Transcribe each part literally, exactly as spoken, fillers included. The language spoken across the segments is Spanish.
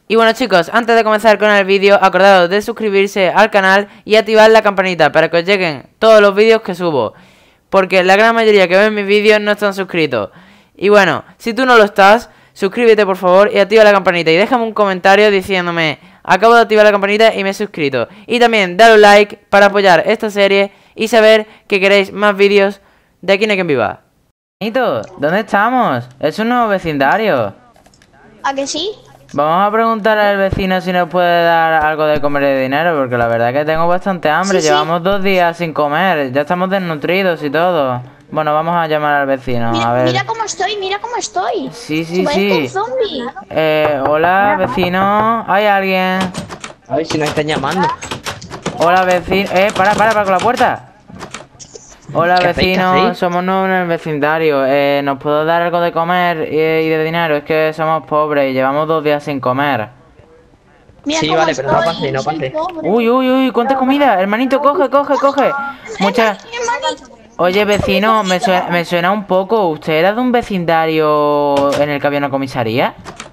Y bueno chicos, antes de comenzar con el vídeo, acordaos de suscribirse al canal y activar la campanita para que os lleguen todos los vídeos que subo, porque la gran mayoría que ven mis vídeos no están suscritos. Y bueno, si tú no lo estás, suscríbete por favor y activa la campanita y déjame un comentario diciéndome: acabo de activar la campanita y me he suscrito. Y también dale un like para apoyar esta serie y saber que queréis más vídeos de Aquí no hay quien viva. ¿Dónde estamos? Es un nuevo vecindario. ¿A que sí? Vamos a preguntar al vecino si nos puede dar algo de comer y de dinero, porque la verdad es que tengo bastante hambre. Sí, Llevamos sí. dos días sin comer, ya estamos desnutridos y todo. Bueno, vamos a llamar al vecino, Mira, a ver. mira cómo estoy, mira cómo estoy. Sí, sí, Parezco sí. un zombie. Eh, hola, vecino. ¿Hay alguien? A ver si nos están llamando. Hola, vecino. Eh, para, para, para con la puerta. Hola, ¿Qué hacéis, qué vecino. hacéis? Somos nuevos en el vecindario. Eh, ¿nos puedo dar algo de comer y, y de dinero? Es que somos pobres y llevamos dos días sin comer. Mira Sí, cómo vale, pero estoy. no pase, no soy pase. pobre. Uy, uy, uy, ¿cuánta comida? Hermanito, coge, coge, coge. Muchas. Hermanito. Oye, vecino, me suena, me suena un poco. ¿Usted era de un vecindario en el que había una comisaría?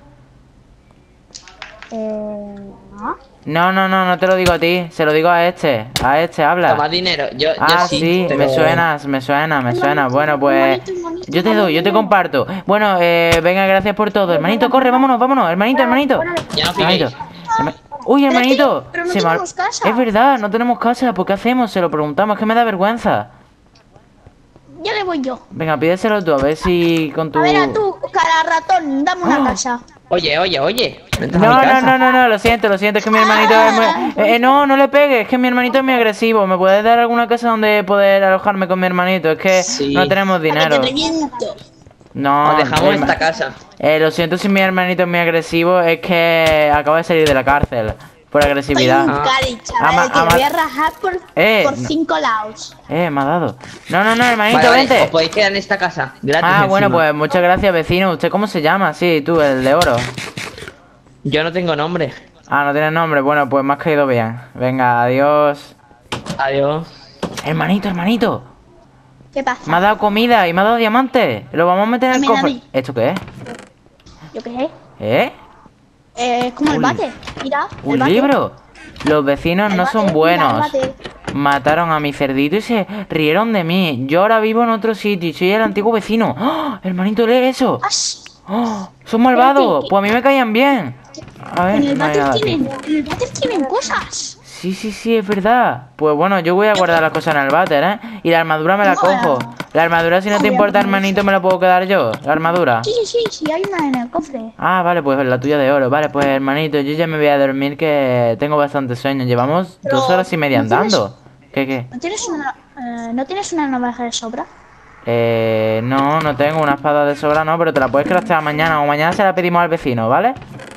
Eh, ¿no? No, no, no, no te lo digo a ti. Se lo digo a este. A este, habla. Toma dinero. Yo, yo Ah, sí. sí, pero- me suenas, me suena, me suena. Bueno, pues Hermanito, hermanito, yo te doy, yo te hermanito. comparto. Bueno, eh, venga, gracias por todo. Hermanito, corre, vámonos, vámonos. Hermanito, hermanito. Ya no Hermanito. fiquéis. Herma- Uy, Pero es que- hermanito. pero no se me ha- tenemos casa. Es verdad, no tenemos casa. ¿Por qué hacemos? Se lo preguntamos, es que me da vergüenza. Ya le voy yo. Venga, pídeselo tú, a ver si con tu... A ver, a tú, cara ratón, dame una Oh. casa. Oye, oye, oye. Vente a No, mi no, casa. no, no, no, lo siento, lo siento, es que mi hermanito es muy... Eh, eh, no, no le pegues, es que mi hermanito es muy agresivo. ¿Me puedes dar alguna casa donde poder alojarme con mi hermanito? Es que Sí. no tenemos Vale, dinero. te reviento. No, Os dejamos herma- esta casa. eh, lo siento si mi hermanito es muy agresivo, es que acaba de salir de la cárcel por Soy agresividad. un Ah. cari, chaval, Ama- que ama- voy a rajar por, Eh, por no. cinco lados. Eh, me ha dado. No, no, no, hermanito, Vale, vale, vente. os podéis quedar en esta casa. Gratis. Ah, bueno, encima. pues muchas gracias, vecino. ¿Usted cómo se llama? Sí, tú, el de oro. Yo no tengo nombre. Ah, no tienes nombre. Bueno, pues me has caído bien. Venga, adiós. Adiós. Hermanito, hermanito. ¿Qué pasa? Me ha dado comida y me ha dado diamantes. Lo vamos a meter en el Dame, cofre. dame. ¿Esto qué es? Yo qué sé. ¿Eh? Eh, es como el Uy. bate. Mira. el ¿Un bate. libro? Los vecinos El no bate, son mira, buenos. el bate. Mataron a mi cerdito y se rieron de mí. Yo ahora vivo en otro sitio y soy el antiguo vecino. ¡Oh! Hermanito, lee eso. Ash. ¡Oh! Son malvados. ¿qué? Pues a mí me caían bien. A ver, En el no hay váter nada aquí. tienen, en el váter tienen cosas. Sí, sí, sí, es verdad. Pues bueno, yo voy a guardar las cosas en el váter, ¿eh? Y la armadura me la cojo. La armadura, si no te importa, hermanito, me la puedo quedar yo. La armadura. Sí, sí, sí, hay una en el cofre. Ah, vale, pues la tuya de oro. Vale, pues hermanito, yo ya me voy a dormir que tengo bastante sueño. Llevamos Pero, dos horas y media ¿no tienes- andando. ¿Qué, qué? ¿No tienes una, eh, ¿no tienes una navaja de sobra? Eh, no, no tengo una espada de sobra, no, pero te la puedes craftear mañana o mañana se la pedimos al vecino, ¿vale?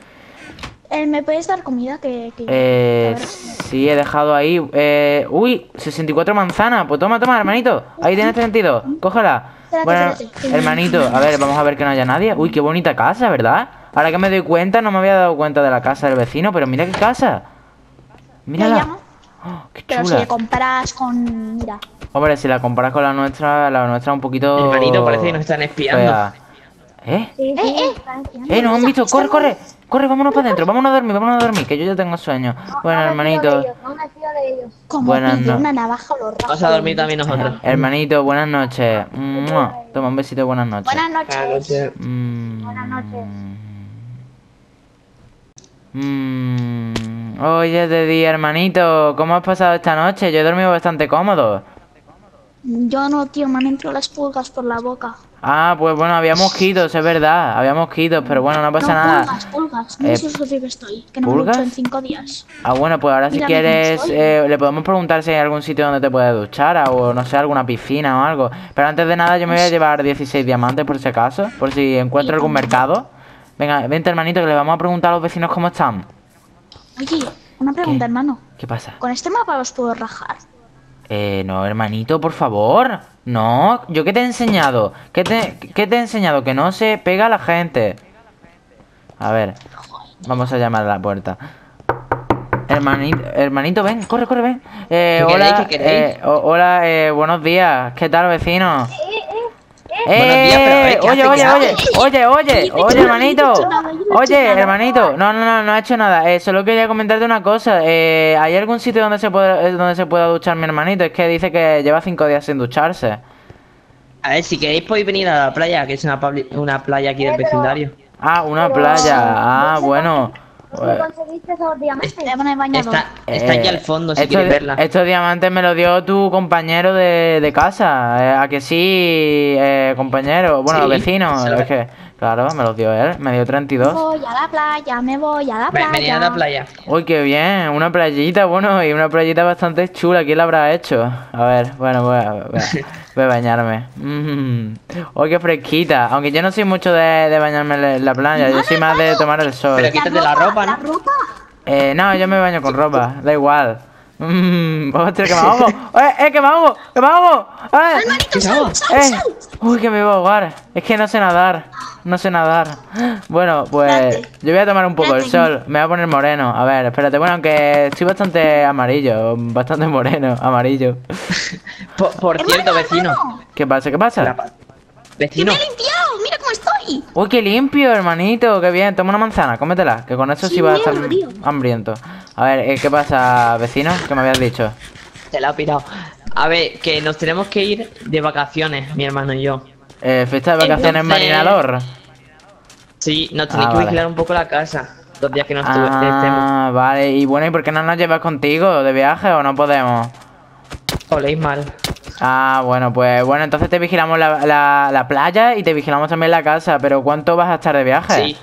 Eh, ¿Me puedes dar comida? Que, que- Eh, a ver. sí, he dejado ahí. Eh, uy, sesenta y cuatro manzanas. Pues toma, toma, hermanito. Ahí tienes sentido. Cógela. Espérate, Bueno, espérate. hermanito, a ver, vamos a ver que no haya nadie. Uy, qué bonita casa, ¿verdad? Ahora que me doy cuenta, no me había dado cuenta de la casa del vecino, pero mira qué casa. ¿Me Mírala. llamo? Oh, qué Pero si chula. le comparas con... Mira. Hombre, si la comparas con la nuestra, la nuestra un poquito. Hermanito, parece que nos están espiando. fea. ¿Eh? Eh, eh. Eh, nos han visto. Corre, Estamos- corre. Corre, vámonos para adentro. Vámonos a dormir, vámonos a dormir, que yo ya tengo sueño. Bueno, hermanito. Como Buenas pide no- una navaja lo rajo. Vamos a dormir también nosotros. Hermanito, buenas noches. Mua. Toma un besito, buenas noches. Buenas noches. Mm. Buenas noches. Mm. Hoy es de día, hermanito. ¿Cómo has pasado esta noche? Yo he dormido bastante cómodo. Yo no, tío, me han entrado las pulgas por la boca. Ah, pues bueno, había mosquitos, es verdad. Había mosquitos, pero bueno, no pasa no, nada. pulgas, pulgas. No Eh, sé sucio que estoy. Que no me ¿pulgas? ducho en cinco días. Ah, bueno, pues ahora si Mira, mira cómo quieres, estoy. eh, le podemos preguntar si hay algún sitio donde te puedes duchar o no sé, alguna piscina o algo. Pero antes de nada yo me voy a llevar dieciséis diamantes por si acaso, por si encuentro Y algún también- mercado. Venga, vente hermanito que le vamos a preguntar a los vecinos cómo están. Oye, una pregunta, ¿Qué? hermano. ¿Qué pasa? ¿Con este mapa los puedo rajar? Eh, no, hermanito, por favor. No, ¿yo qué te he enseñado? ¿Qué te, qué te he enseñado? Que no se pega a la gente. A ver, vamos a llamar a la puerta. Hermanito, hermanito, ven, corre, corre, ven. Eh, ¿Qué hola, queréis? ¿Qué queréis? eh, ho- hola, eh, buenos días. ¿Qué tal, vecino? Buenos días, pero a ver, ¡Eh! ¿qué Oye, hace? oye, ¿Qué oye, hace? oye, oye, Yo no he oye, hecho nada, yo no he hermanito. hecho nada, yo no he hecho Oye, nada. hermanito. No, no, no, no ha hecho nada. Eh, solo quería comentarte una cosa. Eh, ¿hay algún sitio donde se puede, eh, donde se pueda duchar mi hermanito? Es que dice que lleva cinco días sin ducharse. A ver, si queréis podéis venir a la playa, que es una, pabli- una playa aquí del vecindario. Ah, una playa. Ah, bueno. ¿Dónde conseguiste esos diamantes? Te pones bañador. Está, está aquí Eh, al fondo, si estos, queréis verla. estos diamantes me los dio tu compañero de, de casa. Eh, ¿a que sí, eh, compañero? Bueno, Sí, vecino. se lo- Es que, claro, me los dio él. Me dio treinta y Me dos. voy a la playa, me voy a la Ve- playa. Venid a la playa. Uy, qué bien. Una playita, bueno, y una playita bastante chula. ¿Quién la habrá hecho? A ver, bueno, voy a, voy a, voy a bañarme. Mm. Uy, qué fresquita. Aunque yo no soy mucho de, de bañarme en la playa. Yo soy más de tomar el sol. Pero quítate la ropa, La ¿no? ropa. Eh, no, yo me baño con ropa, da igual. Mmm, hostia, que me ahogo. ¡Eh, eh, que me ahogo! ¡Que me ahogo! ¡Eh! ¿Qué sal? ¡Eh! Uy, que me voy a ahogar. Es que no sé nadar. No sé nadar. Bueno, pues yo voy a tomar un poco el sol. Me voy a poner moreno. A ver, espérate. Bueno, aunque estoy bastante amarillo. Bastante moreno, amarillo. Por, por cierto, vecino. ¿Qué pasa? ¿Qué pasa? La pa- ¡Que Vecino. me he limpiado! ¡Mira cómo estoy! Uy, qué limpio, hermanito. Qué bien. Toma una manzana, cómetela. Que con eso sí, Sí, vas a estar mierda, tío. hambriento. A ver, eh, ¿qué pasa, vecino? ¿Qué me habías dicho? Se la ha pirado. A ver, que nos tenemos que ir de vacaciones, mi hermano y yo. Eh, ¿fiesta de vacaciones en Entonces- Marinador? Sí, nos tenéis Ah, que vale. vigilar un poco la casa. Los días que no estuve- estemos. Ah, vale. Y bueno, ¿y por qué no nos llevas contigo de viaje o no podemos? Oléis mal. Ah, bueno, pues bueno, entonces te vigilamos la, la, la playa y te vigilamos también la casa. Pero ¿cuánto vas a estar de viaje? Sí.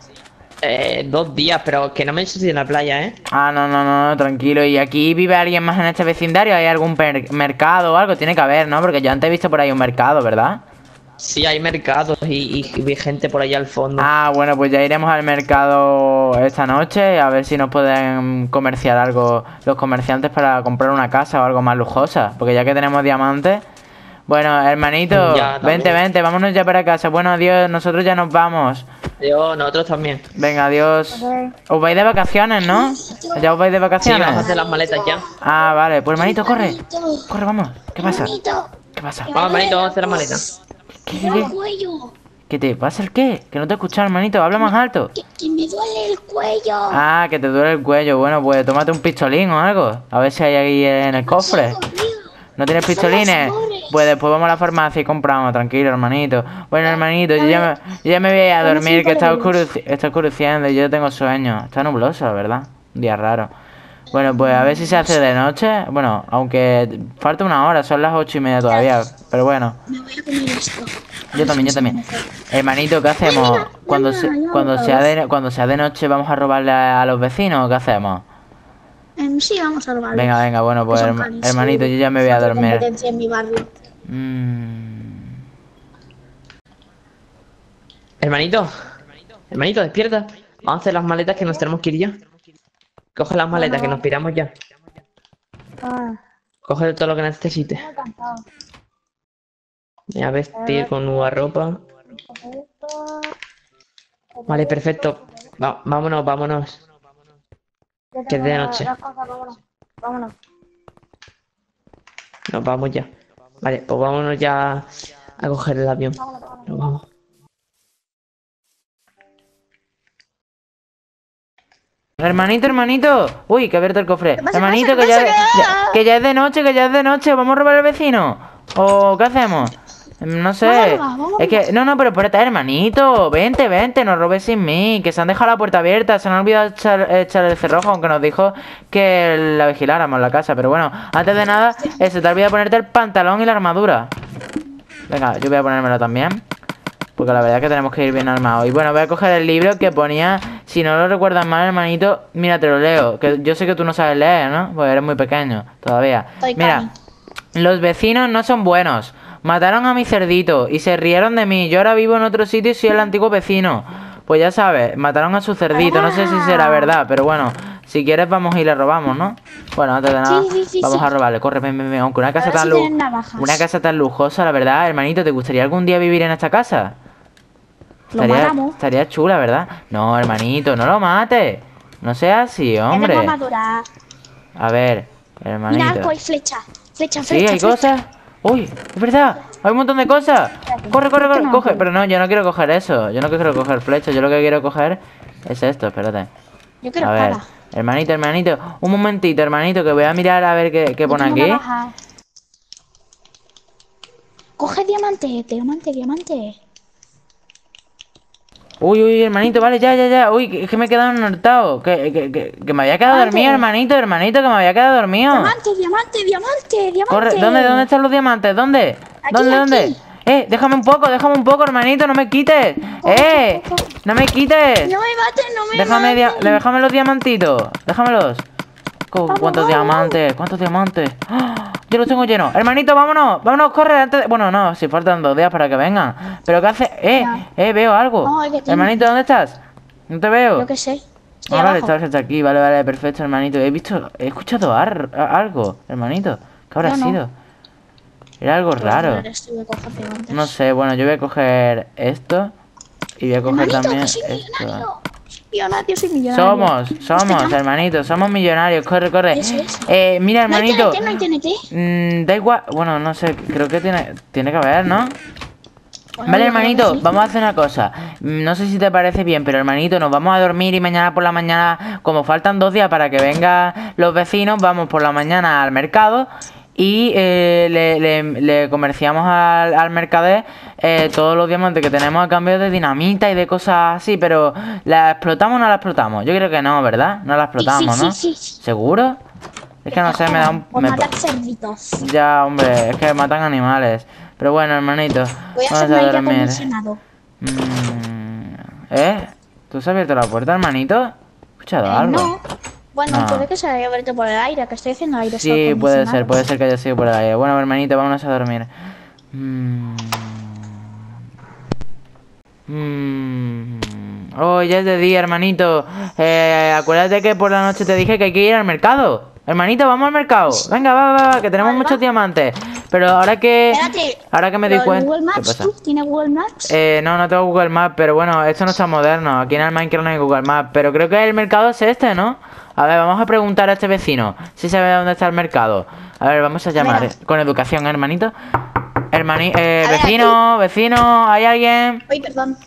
Eh, dos días, pero que no me ensucie en la playa, ¿eh? Ah, no, no, no, no, tranquilo. ¿Y aquí vive alguien más en este vecindario? ¿Hay algún per- mercado o algo? Tiene que haber, ¿no? Porque yo antes he visto por ahí un mercado, ¿verdad? Sí, hay mercados y, y, y gente por allá al fondo. Ah, bueno, pues ya iremos al mercado esta noche a ver si nos pueden comerciar algo los comerciantes para comprar una casa o algo más lujosa. Porque ya que tenemos diamantes. Bueno, hermanito, Ya, también. vente, vente, vámonos ya para casa. Bueno, adiós, nosotros ya nos vamos. Yo, nosotros también. Venga, adiós. Os vais de vacaciones, ¿no? ¿Ya os vais de Sí, vamos a vacaciones? hacer las maletas ya. Ah, vale, pues hermanito, corre. Corre, vamos. ¿Qué pasa? Hermanito, ¿Qué pasa? Vamos, manito, vamos a hacer las maletas. ¿Qué, me qué, el qué? cuello. ¿Qué te pasa el qué? Que no te he escuchado, hermanito, habla más alto. Que, que me duele el cuello. Ah, que te duele el cuello. Bueno, pues tómate un pistolín o algo. A ver si hay ahí en el cofre. ¿No tienes pistolines? Pues después vamos a la farmacia y compramos, tranquilo, hermanito. Bueno, hermanito, yo ya me, yo ya me voy a dormir, que está, oscureci- está oscureciendo y yo tengo sueño. Está nubloso, la verdad. Un día raro. Bueno, pues a ver si se hace de noche. Bueno, aunque falta una hora, son las ocho y media todavía. Pero bueno, Me voy a comer esto. yo también, yo también. Hermanito, ¿qué hacemos? Cuando, se- cuando, sea de, cuando sea de noche, ¿vamos a robarle a, a los vecinos o qué hacemos? Em, sí, vamos a robar. Venga, venga, bueno, pues son herma- carísimos. hermanito, yo ya me voy a dormir. Competencia en mi barrio. Mm. Hermanito, hermanito, despierta. Vamos a hacer las maletas que nos tenemos que ir ya. Coge las maletas que nos piramos ya. Ah, Coge todo lo que necesites. estoy cansado. Voy a vestir con nueva ropa. Coge esto. Vale, perfecto. Va- vámonos, vámonos. Ya Que es de tengo noche. las cosas, vámonos. Vámonos. Nos vamos ya. Vale, pues vámonos ya a coger el avión. Vámonos, vámonos. Nos vamos. Hermanito, hermanito. Uy, que abierto el cofre. pasa, Hermanito, qué que ya, pasa, ya- que ya es de noche, que ya es de noche. ¿Vamos a robar al vecino? ¿O qué hacemos? Mm, No sé. Vamos a robar, vamos a Es que, no, no, pero espérate, hermanito. Vente, vente, no robes sin mí. Que se han dejado la puerta abierta. Se nos ha olvidado echar, echar el cerrojo, aunque nos dijo que la vigiláramos la casa. Pero bueno, antes de nada, eh, se te olvida ponerte el pantalón y la armadura. Venga, yo voy a ponérmelo también. Porque la verdad es que tenemos que ir bien armados. Y bueno, voy a coger el libro que ponía, si no lo recuerdas mal, hermanito, mira, te lo leo. Que yo sé que tú no sabes leer, ¿no? Porque eres muy pequeño todavía. Estoy Mira, los vecinos no son buenos. Mataron a mi cerdito y se rieron de mí. Yo ahora vivo en otro sitio y soy el antiguo vecino. Pues ya sabes, mataron a su cerdito. No sé si será verdad, pero bueno, si quieres vamos y le robamos, ¿no? Bueno, antes de nada, Sí, sí, sí, vamos sí. a robarle. Corre, ven, ven, ven. Aunque una casa ver tan si lu- tienen navajas. una casa tan lujosa, la verdad, hermanito, ¿te gustaría algún día vivir en esta casa? Lo Estaría, matamos. estaría chula, ¿verdad? No, hermanito, no lo mates. No seas así, hombre. Tenemos armadura. A ver, Mira, hermanito. arco y flecha. Flecha, Sí, flecha, hay flecha. cosas. Uy, es verdad. Hay un montón de cosas. Corre, corre, corre. no, Coge. corre. Pero no, yo no quiero coger eso. Yo no quiero coger flechas. Yo lo que quiero coger es esto. Espérate. Yo quiero A ver. espada. Hermanito, hermanito. Un momentito, hermanito, que voy a mirar a ver qué, qué Yo pone tengo aquí. navaja. Coge diamante, diamante, diamante. Uy, uy, hermanito, vale, ya, ya, ya. Uy, que- es que me he quedado enhortado. Que, que, que, que me había quedado Diamante. dormido, hermanito, hermanito, que me había quedado dormido. Diamante, diamante, diamante, diamante. Corre, ¿dónde, dónde están los diamantes? ¿Dónde? Aquí, ¿Dónde, aquí. dónde? Eh, déjame un poco, déjame un poco, hermanito, no me quites. Eh, no me quites. No me maten, no me Déjame, dia- maten. déjame los diamantitos. Déjamelos. Co- Vamos, ¿Cuántos vamos, diamantes? ¿Cuántos diamantes? ¡Ah! Yo los tengo llenos. Hermanito, vámonos. Vámonos, corre antes de... Bueno, no, si faltan dos días para que vengan. Pero ¿qué hace? Eh, Ya. eh, veo algo. No, es que tengo- Hermanito, ¿dónde estás? No te veo. Yo qué sé. Estoy Ah, vale, abajo. estás hasta aquí. Vale, vale, perfecto, hermanito. He visto, he escuchado ar- a- algo, hermanito. ¿Qué habrá Yo no. sido? Era algo raro. Estoy de coger diamantes. No sé, bueno, yo voy a coger esto. Y voy a coger Hermanito, también que soy esto. millonario. Soy millonario, soy millonario. Somos, somos, Este hermanito, somos millonarios. Corre, corre. Eso, eso. Eh, mira, No hay hermanito. T N T, no hay T N T. mm, da igual. Bueno, no sé, creo que tiene, tiene que haber, ¿no? Bueno, Vale, yo creo hermanito, que sí. vamos a hacer una cosa. Mm, No sé si te parece bien, pero hermanito, nos vamos a dormir y mañana por la mañana, como faltan dos días para que vengan los vecinos, vamos por la mañana al mercado y eh, le, le- le comerciamos al, al mercader eh, todos los diamantes que tenemos a cambio de dinamita y de cosas así, pero ¿la explotamos o no la explotamos? Yo creo que no, ¿verdad? No la explotamos, sí, ¿no? sí, sí. ¿Seguro? Es que no sé, me da un... Por me- matar cerditos. Ya, hombre, es que matan animales. Pero bueno, hermanito, Voy a vamos hacer un a aire dormir. acondicionado. Mm, ¿Eh? ¿Tú has abierto la puerta, hermanito? ¿He escuchado Eh, algo? no. Bueno, No. puede que se haya abierto por el aire, que estoy haciendo aire Sí, puede ser, puede ser que haya sido por el aire. Bueno, hermanito, vámonos a dormir. Mm. Mm. Oh, ya es de día, hermanito. Eh, acuérdate que por la noche te dije que hay que ir al mercado. Hermanito, vamos al mercado. Venga, va, va, va, que tenemos Vale, muchos va. diamantes. Pero ahora que... Espérate. Ahora que me doy ¿Lo del cuenta... Google ¿Qué Maps, pasa? tú? ¿Tiene Google Maps? Eh, no, no tengo Google Maps, pero bueno, esto no está moderno. Aquí en el Minecraft no hay Google Maps. Pero creo que el mercado es este, ¿no? A ver, vamos a preguntar a este vecino si sabe dónde está el mercado. A ver, vamos a llamar ver. con educación, hermanito. Hermani eh, A ver, vecino, vecino, ¿hay alguien? Uy, perdón.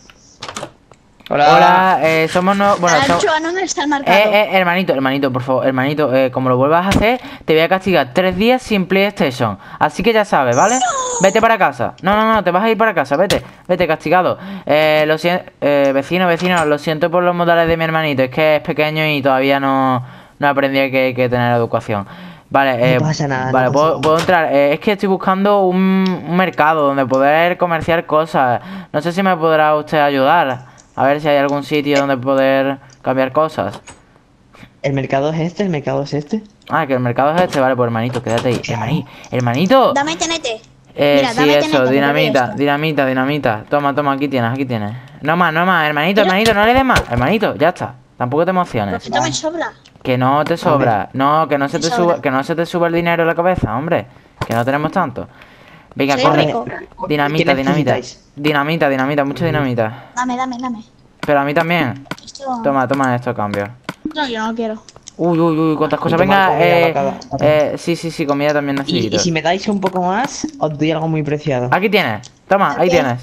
Hola, eh, somos no... Bueno, so- Anchoa, ¿dónde está el mercado? eh, eh, hermanito, hermanito, por favor, hermanito, eh, como lo vuelvas a hacer, te voy a castigar tres días sin PlayStation. Así que ya sabes, ¿vale? Vete para casa. No, no, no, te vas a ir para casa, vete, vete, castigado. Eh, lo siento, eh, vecino, vecino, lo siento por los modales de mi hermanito, es que es pequeño y todavía no, no aprendí que hay que tener educación. Vale, eh, No pasa nada, no vale, pasa ¿puedo, nada. puedo entrar? Eh, es que estoy buscando un, un mercado donde poder comerciar cosas. No sé si me podrá usted ayudar. A ver si hay algún sitio donde poder cambiar cosas. ¿El mercado es este? ¿El mercado es este? Ah, que el mercado es este. Vale, pues hermanito, quédate ahí. Hermani, hermanito. Dame T N T. Eh, Mira, sí, dame eso, T N T, dinamita, esto. dinamita, dinamita. Toma, toma, aquí tienes, aquí tienes. No más, no más, hermanito, hermanito, no le des más. Hermanito, ya está. Tampoco te emociones. Esto me sobra. Que no te sobra. No, que no se Me te sobra. suba, que no se te suba el dinero a la cabeza, hombre. Que no tenemos tanto. Venga, Soy corre. rico. Dinamita, ¿Qué dinamita. necesitáis? Dinamita, dinamita, mucha dinamita. Dame, dame, dame. Pero a mí también. Esto... Toma, toma esto a cambio. No, yo no quiero. Uy, uy, uy, cuántas cosas. toma Venga, comida eh, para cada- eh, sí, sí, sí, comida también Y, necesito. y si me dais un poco más, os doy algo muy preciado. Aquí tienes, toma, ahí Ok. tienes.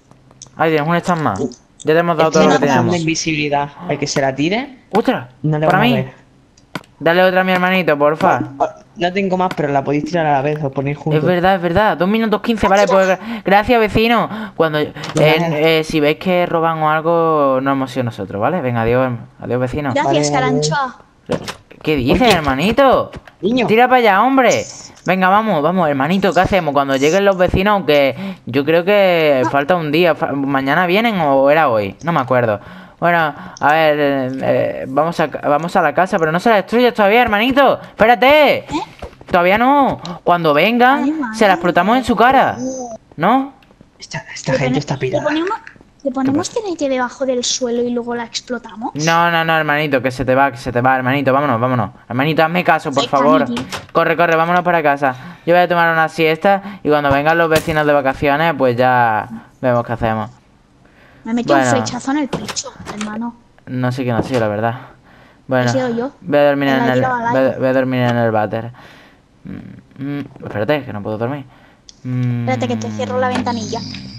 Ahí tienes, un stand más. Ya te hemos dado Esto todo es lo una que poción de teníamos. invisibilidad. El que se la tire, ¡Ostras! no le ¿Para van a mí? ver. Dale otra a mi hermanito, porfa. No tengo más, pero la podéis tirar a la vez, os ponéis juntos. Es verdad, es verdad. Dos minutos quince, vale, pues gra- gracias, vecino. Cuando eh, eh, si veis que roban o algo, no hemos sido nosotros, ¿vale? Venga, adiós, adiós, vecino. Gracias, Vale, Caranchoa. ¿Qué dices, hermanito? Niño. Tira para allá, hombre. Venga, vamos, vamos, hermanito, ¿qué hacemos? Cuando lleguen los vecinos, aunque yo creo que falta un día. fa- ¿Mañana vienen o era hoy? No me acuerdo. Bueno, a ver, eh, eh, vamos, a, vamos a la casa, pero no se la destruyas todavía, hermanito. Espérate. Todavía no. Cuando vengan, Ay, madre. se la explotamos en su cara. ¿No? Esta, esta Le gente pone- está Le pirada. ponemos, le ponemos T N T debajo del suelo y luego la explotamos. No, no, no, hermanito, que se te va, que se te va, hermanito, vámonos, vámonos. Hermanito, hazme caso, por Soy favor. Camille. Corre, corre, vámonos para casa. Yo voy a tomar una siesta y cuando vengan los vecinos de vacaciones, pues ya vemos qué hacemos. Me metió Bueno. un flechazo en el pecho, hermano. No sé quién ha sido, la verdad. Bueno, He sido yo. voy a dormir Me en la el, tiraba al voy a- aire. voy a dormir en el váter. Mm, mm, espérate, que no puedo dormir. Mm, Espérate que te cierro la ventanilla.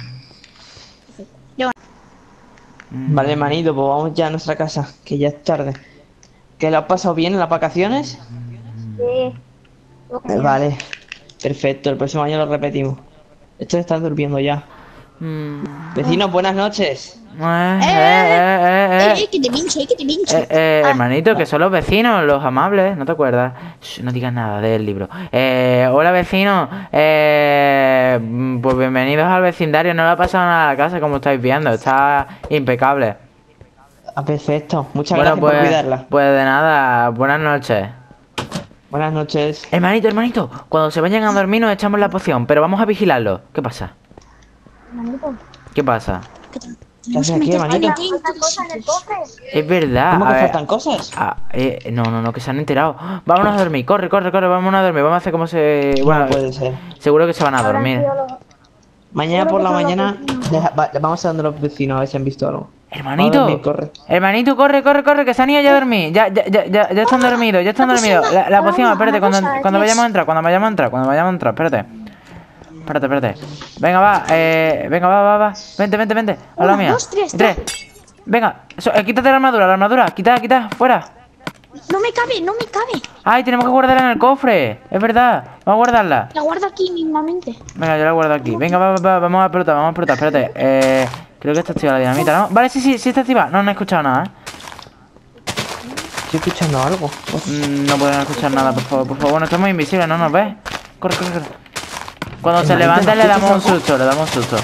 Yo, Vale, hermanito, pues vamos ya a nuestra casa, que ya es tarde. ¿Que lo has pasado bien en las vacaciones? Sí. Todo Eh, genial. Vale, perfecto, el próximo año lo repetimos. Estos están durmiendo ya. mm, Vecinos, buenas noches. eh, eh, eh, eh, eh, eh, que te pincho, eh, que te pincho. Eh, eh, Ah, hermanito, que son los vecinos, los amables, ¿no te acuerdas? Shh, no digas nada del libro. Eh, hola vecinos, eh, mm, pues bienvenidos al vecindario. No le ha pasado nada a la casa, como estáis viendo, está impecable. Ah, perfecto, muchas Bueno, gracias por pues, cuidarla. pues de nada, buenas noches. Buenas noches. Hermanito, hermanito, cuando se vayan a dormir nos echamos la poción, pero vamos a vigilarlo. ¿Qué pasa? Hermanito. ¿Qué pasa? que te- ¿Qué tenemos haces que aquí, meter hermanito? T N T en ¿Faltan todos cosas en el sitios. cofre? Es verdad. ¿Cómo a que ver, faltan cosas? ah, eh, no, no, no, que se han enterado. Vámonos a dormir, corre, corre, corre, vámonos a dormir. Vamos a hacer como se... Bueno, No puede ser. seguro que se van a Habrán dormir. sido los- Mañana Seguro por que la son los mañana vecinos. deja- va- vamos a donde los vecinos a ver si han visto algo. Vamos a Hermanito, dormir, corre. hermanito, corre, corre, corre, que se han ido ya a dormir. Ya, ya, ya, ya, ya están dormidos, ya están La poción dormidos. va- La, la va poción, una- espérate, una cuando, cosa de cuando tres. vayamos a entrar, cuando vayamos a entrar, cuando vayamos a entrar, espérate. Espérate, espérate. Venga, va, eh, venga, va, va, va. Vente, vente, vente. Hola Uno, mía. dos, tres, Tres. Venga, eso, eh, quítate la armadura, la armadura. Quita, quita, fuera. No me cabe, no me cabe. Ay, tenemos que guardarla en el cofre. Es verdad. Vamos a guardarla. La guardo aquí mismamente. Venga, yo la guardo aquí. Venga, va, va, va, vamos a explotar, vamos a explotar. Espérate. Eh, creo que está activada la dinamita, ¿no? Vale, sí, sí, sí está activada. No, no he escuchado nada, ¿eh? Estoy escuchando algo. Mm, No podemos escuchar nada, por favor, por favor. Bueno, estamos invisibles, ¿no nos ves? Corre, corre, corre. Cuando se Hermanito, levanta ¿no le damos un escuchas algo? susto, le damos un susto.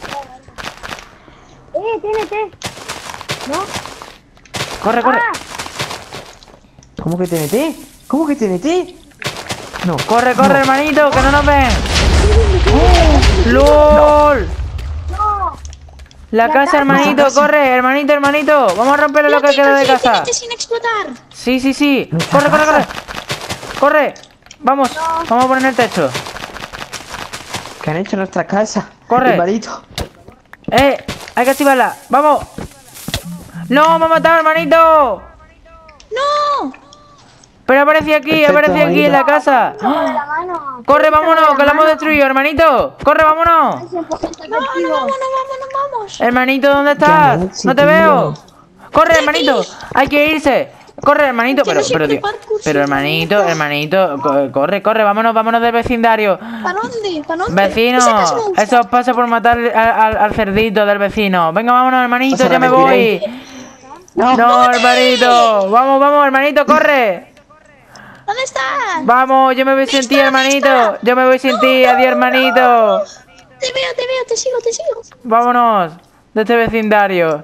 Eh, T N T. ¿No? Corre, corre. ¿Cómo que T N T? ¿Cómo que T N T? No. Corre, corre, hermanito, que no nos ven. ¡Uh! ¡Lol! No. La casa, hermanito, corre, hermanito, hermanito. Vamos a romper lo que Espérate, queda de que el T N casa. T sin explotar. Sí, sí, sí. Nuestra Corre, corre, corre. casa. Corre. Vamos, vamos a poner el techo. ¿Qué han hecho en nuestra casa? Corre. Hermanito. ¡Eh! Hay que activarla. ¡Vamos! ¡No! ¡Me ha matado, hermanito! ¡No! Pero aparecía aquí, Perfecto, aparecía aquí en la casa. Con la mano. ¡Corre, vámonos! ¡Que la hemos destruido, hermanito! ¡Corre, vámonos! No, no, vámonos, vámonos, vamos. Hermanito, ¿dónde Ya estás? me he hecho, ¡No te tío. veo! ¡Corre, hermanito! ¡Hay que irse! ¡Corre, hermanito! Que Pero, no sé pero, por tío. parkour, Pero, sí, hermanito, hermanito. co- Corre, corre, vámonos, vámonos del vecindario. ¿Para dónde? ¿Para dónde? Vecino, Esa casa me gusta. eso os pasa por matar al, al- al cerdito del vecino. Venga, vámonos, hermanito, Os ya me voy. arrepentiréis. No, hermanito. Vamos, vamos, hermanito, corre. ¿Dónde estás? Vamos, yo me voy sin ti, hermanito. Yo me voy sin ti, adiós, hermanito. Te veo, te veo, te sigo, te sigo. Vámonos de este vecindario.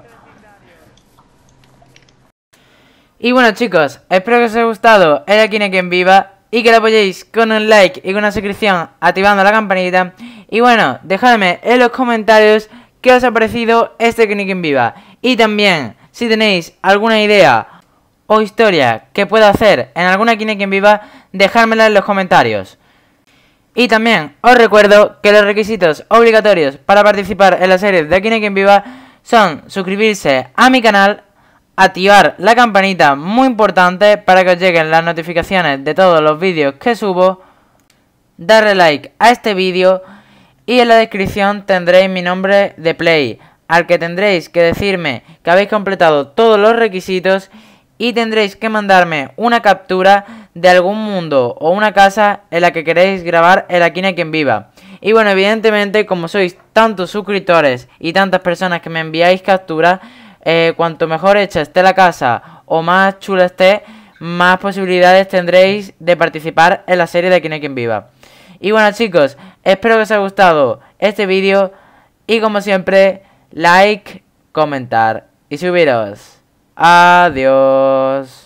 Y bueno, chicos, espero que os haya gustado el Aquí no hay quien viva y que lo apoyéis con un like y con una suscripción activando la campanita. Y bueno, dejadme en los comentarios qué os ha parecido este Aquí no hay quien viva. Y también, si tenéis alguna idea o historia que pueda hacer en alguna Aquí no hay quien viva, dejádmela en los comentarios. Y también os recuerdo que los requisitos obligatorios para participar en la serie de Aquí no hay quien viva son suscribirse a mi canal, activar la campanita, muy importante, para que os lleguen las notificaciones de todos los vídeos que subo, darle like a este vídeo y en la descripción tendréis mi nombre de Play, al que tendréis que decirme que habéis completado todos los requisitos y tendréis que mandarme una captura de algún mundo o una casa en la que queréis grabar el Aquí no hay quien viva. Y bueno, evidentemente, como sois tantos suscriptores y tantas personas que me enviáis capturas, eh, cuanto mejor hecha esté la casa o más chula esté, más posibilidades tendréis de participar en la serie de Aquí no hay quien viva. Y bueno, chicos, espero que os haya gustado este vídeo y como siempre, like, comentar y subiros. Adiós.